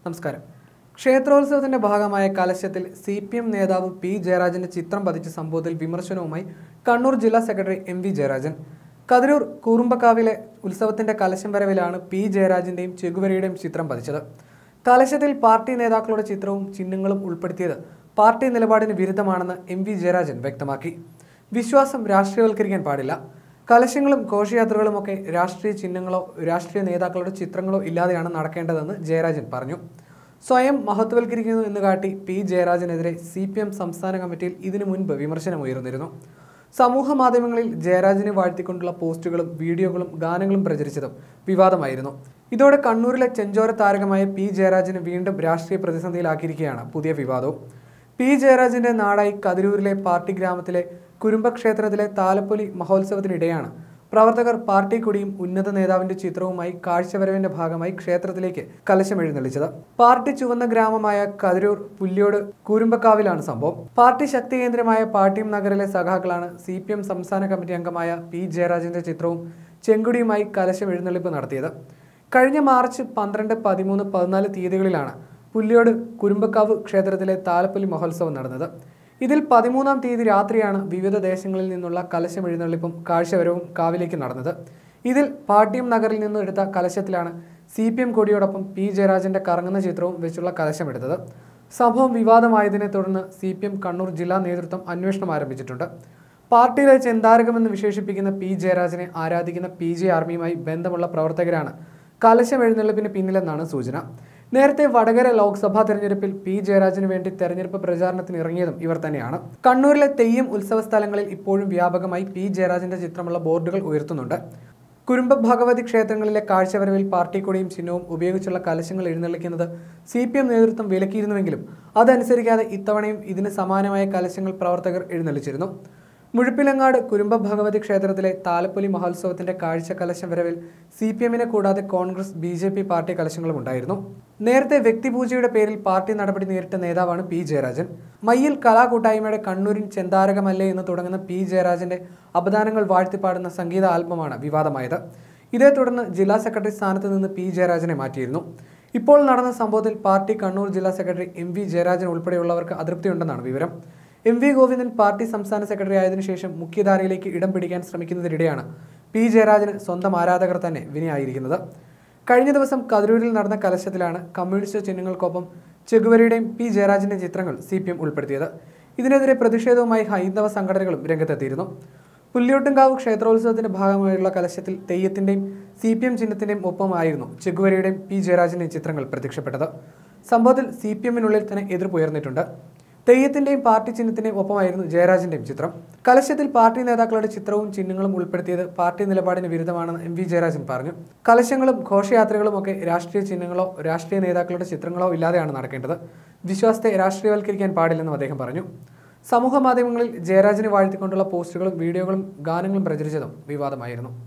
നമസ്കാരം. ക്ഷേത്രോത്സവത്തിന്റെ ഭാഗമായ കലശത്തിൽ CPM നേതാവ് പി ജയരാജന്റെ ചിത്രം പതിച്ച സംഭവത്തിൽ വിമർശനവുമായി കണ്ണൂർ ജില്ലാ സെക്രട്ടറി MV ജയരാജൻ. കതിരൂർ കൂറുമ്പക്കാവിലെ ഉത്സവത്തിന്റെ കലശം വരവിലാണ് പി ജയരാജന്റെയും ചെഗുവേരയുടെയും ചിത്രം പതിച്ചത്. കലശത്തിൽ പാർട്ടി നേതാക്കളുടെ ചിത്രവും ചിഹ്നങ്ങളും ഉൾപ്പെടുത്തിയത് പാർട്ടി നിലപാടിന് വിരുദ്ധമാണെന്ന് MV ജയരാജൻ വ്യക്തമാക്കി. വിശ്വാസം രാഷ്ട്രീയവൽക്കരിക്കാൻ പാടില്ല. കലശങ്ങളും ഘോഷയാത്രകളുമൊക്കെ രാഷ്ട്രീയ ചിഹ്നങ്ങളോ രാഷ്ട്രീയ നേതാക്കളുടെ ചിത്രങ്ങളോ ഇല്ലാതെയാണ് നടക്കേണ്ടതെന്ന് ജയരാജൻ പറഞ്ഞു. സ്വയം മഹത്വവൽക്കരിക്കുന്നു എന്ന് കാട്ടി പി ജയരാജനെതിരെ CPM സംസ്ഥാന കമ്മിറ്റിയിൽ ഇതിനു മുൻപ് വിമർശനമുയർന്നിരുന്നു. സമൂഹ മാധ്യമങ്ങളിൽ ജയരാജനെ വാഴ്ത്തിക്കൊണ്ടുള്ള പോസ്റ്റുകളും വീഡിയോകളും ഗാനങ്ങളും പ്രചരിച്ചതും വിവാദമായിരുന്നു. ഇതോടെ കണ്ണൂരിലെ ചെഞ്ചോര താരകമായ പി ജയരാജനെ വീണ്ടും രാഷ്ട്രീയ പ്രതിസന്ധിയിലാക്കിയിരിക്കുകയാണ് പുതിയ വിവാദവും. പി ജയരാജന്റെ നാടായി കതിരൂരിലെ പാർട്ടി ഗ്രാമത്തിലെ കുരുമ്പക്ഷേത്രത്തിലെ താലപ്പൊലി മഹോത്സവത്തിനിടെയാണ് പ്രവർത്തകർ പാർട്ടി കൊടിയും ഉന്നത നേതാവിന്റെ ചിത്രവുമായി കാഴ്ചവരവിന്റെ ഭാഗമായി ക്ഷേത്രത്തിലേക്ക് കലശം എഴുന്നള്ളിച്ചത്. പാർട്ടി ചുവന്ന ഗ്രാമമായ കതിരൂർ പുല്യോട് കൂരുമ്പക്കാവിലാണ് സംഭവം. പാർട്ടി ശക്തി കേന്ദ്രമായ പാട്യം നഗറിലെ സഖാക്കളാണ് CPM സംസ്ഥാന കമ്മിറ്റി അംഗമായ പി ജയരാജന്റെ ചിത്രവും ചെങ്കൊടിയുമായി കലശം എഴുന്നള്ളിപ്പ് നടത്തിയത്. കഴിഞ്ഞ മാർച്ച് 12, 13, 14 തീയതികളിലാണ് പുല്യോട് കുരുമ്പക്കാവ് ക്ഷേത്രത്തിലെ താലപ്പൊലി മഹോത്സവം നടന്നത്. ഇതിൽ 13-ാം തീയതി രാത്രിയാണ് വിവിധ ദേശങ്ങളിൽ നിന്നുള്ള കലശം എഴുന്നള്ളിപ്പും കാഴ്ചവരവും കാവിലേക്ക് നടന്നത്. ഇതിൽ പാട്യം നഗറിൽ നിന്ന് എടുത്ത കലശത്തിലാണ് CPM കൊടിയോടൊപ്പം പി ജയരാജന്റെ കറങ്ങുന്ന ചിത്രവും വെച്ചുള്ള കലശം എടുത്തത്. സംഭവം വിവാദമായതിനെ തുടർന്ന് CPM കണ്ണൂർ ജില്ലാ നേതൃത്വം അന്വേഷണം ആരംഭിച്ചിട്ടുണ്ട്. പാർട്ടിയിലെ ചെന്താരകമെന്ന് വിശേഷിപ്പിക്കുന്ന പി ജയരാജനെ ആരാധിക്കുന്ന PJ ആർമിയുമായി ബന്ധമുള്ള പ്രവർത്തകരാണ് കലശം എഴുന്നള്ളിപ്പിന് പിന്നിലെന്നാണ് സൂചന. നേരത്തെ വടകര ലോക്സഭാ തെരഞ്ഞെടുപ്പിൽ പി ജയരാജന് വേണ്ടി തെരഞ്ഞെടുപ്പ് പ്രചാരണത്തിന് ഇറങ്ങിയതും ഇവർ തന്നെയാണ്. കണ്ണൂരിലെ തെയ്യം ഉത്സവ സ്ഥലങ്ങളിൽ ഇപ്പോഴും വ്യാപകമായി പി ജയരാജന്റെ ചിത്രമുള്ള ബോർഡുകൾ ഉയർത്തുന്നുണ്ട്. കുരുമ്പ ഭഗവതി ക്ഷേത്രങ്ങളിലെ കാഴ്ചവരവിൽ പാർട്ടി കൊടിയും ചിഹ്നവും ഉപയോഗിച്ചുള്ള കലശങ്ങൾ എഴുന്നള്ളിക്കുന്നത് CPM നേതൃത്വം വിലക്കിയിരുന്നുവെങ്കിലും അതനുസരിക്കാതെ ഇത്തവണയും ഇതിന് സമാനമായ കലശങ്ങൾ പ്രവർത്തകർ എഴുന്നള്ളിച്ചിരുന്നു. മുഴുപ്പിലങ്ങാട് കുരുമ്പ ഭഗവതി ക്ഷേത്രത്തിലെ താലപ്പൊലി മഹോത്സവത്തിന്റെ കാഴ്ച കലശം വരവിൽ CPMനെ കൂടാതെ കോൺഗ്രസ് BJP പാർട്ടി കലശങ്ങളും ഉണ്ടായിരുന്നു. നേരത്തെ വ്യക്തിപൂജയുടെ പേരിൽ പാർട്ടി നടപടി നേരിട്ട നേതാവാണ് പി ജയരാജൻ. മയ്യിൽ കലാകൂട്ടായ്മയുടെ കണ്ണൂരിൻ ചെന്താരകമല്ലേ എന്ന് തുടങ്ങുന്ന പി ജയരാജന്റെ അപദാനങ്ങൾ വാഴ്ത്തിപ്പാടുന്ന സംഗീത ആൽബമാണ് വിവാദമായത്. ഇതേ തുടർന്ന് ജില്ലാ സെക്രട്ടറി സ്ഥാനത്ത് നിന്ന് പി ജയരാജനെ മാറ്റിയിരുന്നു. ഇപ്പോൾ നടന്ന സംഭവത്തിൽ പാർട്ടി കണ്ണൂർ ജില്ലാ സെക്രട്ടറി MV ജയരാജൻ ഉൾപ്പെടെയുള്ളവർക്ക് അതൃപ്തിയുണ്ടെന്നാണ് വിവരം. MV ഗോവിന്ദൻ പാർട്ടി സംസ്ഥാന സെക്രട്ടറി ആയതിനു ശേഷം മുഖ്യധാരയിലേക്ക് ഇടം പിടിക്കാൻ ശ്രമിക്കുന്നതിനിടെയാണ് പി ജയരാജന് സ്വന്തം ആരാധകർ തന്നെ വിനയായിരിക്കുന്നത്. കഴിഞ്ഞ ദിവസം കതിരൂരിൽ നടന്ന കലശത്തിലാണ് കമ്മ്യൂണിസ്റ്റ് ചിഹ്നങ്ങൾക്കൊപ്പം ചെഗുവേരയുടെയും പി ജയരാജന്റെ ചിത്രങ്ങൾ CPM ഉൾപ്പെടുത്തിയത്. ഇതിനെതിരെ പ്രതിഷേധവുമായി ഹൈന്ദവ സംഘടനകളും രംഗത്തെത്തിയിരുന്നു. പുല്യോട്ടുംകാവ് ക്ഷേത്രോത്സവത്തിന്റെ ഭാഗമായുള്ള കലശത്തിൽ തെയ്യത്തിന്റെയും CPM ചിഹ്നത്തിന്റെയും ഒപ്പമായിരുന്നു ചെഗുവേരയുടെയും പി ജയരാജന്റെയും ചിത്രങ്ങൾ പ്രത്യക്ഷപ്പെട്ടത്. സംഭവത്തിൽ CPMനുള്ളിൽ തന്നെ എതിർപ്പുയർന്നിട്ടുണ്ട്. തെയ്യത്തിന്റെയും പാർട്ടി ചിഹ്നത്തിന്റെയും ഒപ്പമായിരുന്നു ജയരാജന്റെയും ചിത്രം. കലശത്തിൽ പാർട്ടി നേതാക്കളുടെ ചിത്രവും ചിഹ്നങ്ങളും ഉൾപ്പെടുത്തിയത് പാർട്ടി നിലപാടിന് വിരുദ്ധമാണെന്ന് MV ജയരാജൻ പറഞ്ഞു. കലശങ്ങളും ഘോഷയാത്രകളും ഒക്കെ രാഷ്ട്രീയ ചിഹ്നങ്ങളോ രാഷ്ട്രീയ നേതാക്കളുടെ ചിത്രങ്ങളോ ഇല്ലാതെയാണ് നടക്കേണ്ടത്. വിശ്വാസത്തെ രാഷ്ട്രീയവൽക്കരിക്കാൻ പാടില്ലെന്നും അദ്ദേഹം പറഞ്ഞു. സമൂഹ മാധ്യമങ്ങളിൽ ജയരാജനെ വാഴ്ത്തിക്കൊണ്ടുള്ള പോസ്റ്റുകളും വീഡിയോകളും ഗാനങ്ങളും പ്രചരിച്ചതും വിവാദമായിരുന്നു.